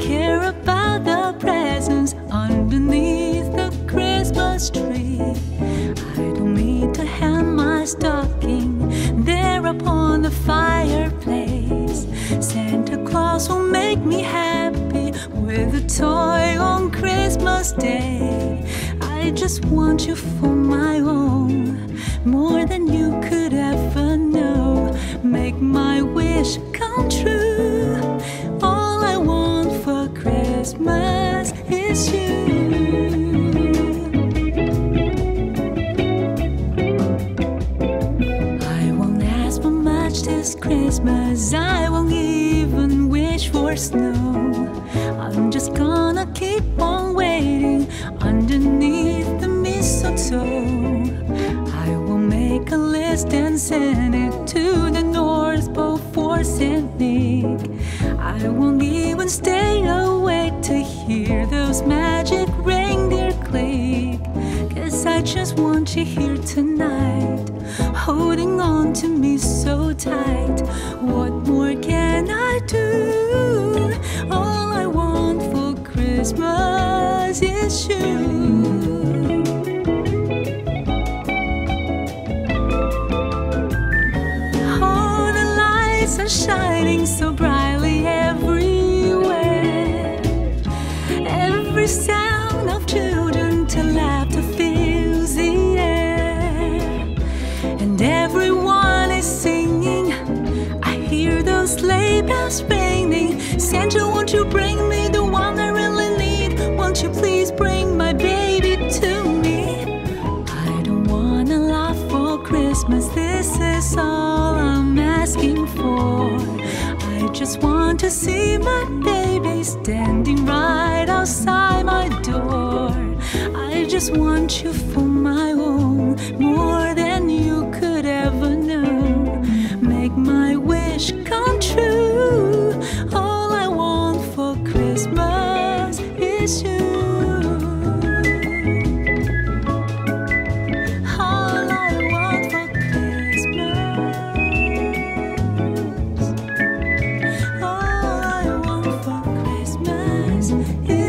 care about the presents underneath the Christmas tree. I don't need to hang my stocking there upon the fireplace. Santa Claus will make me happy with a toy on Christmas Day. I just want you for my own, more than you could ever know. Make my wish come true. All I want for Christmas is you. I won't ask for much this Christmas. I won't even wish for snow. I'm just gonna keep on waiting underneath the mistletoe. I will make a list and send it to the North Pole for St. Nick. I won't even stay awake to hear those magic reindeer click. 'Cause I just want you here tonight, holding on to me so tight. What more can I do? All I want for Christmas is you. Are shining so brightly everywhere. Every sound of children to laughter fills the air, and everyone is singing. I hear those sleigh bells ringing. Santa, won't you bring me the one I really need? Won't you please bring my baby to me? I don't wanna laugh for Christmas. This is all I'm asking for. I just want to see my baby standing right outside my door. I just want you for my own, more than you could ever know. Make my wish come true. All I want for Christmas is you. Is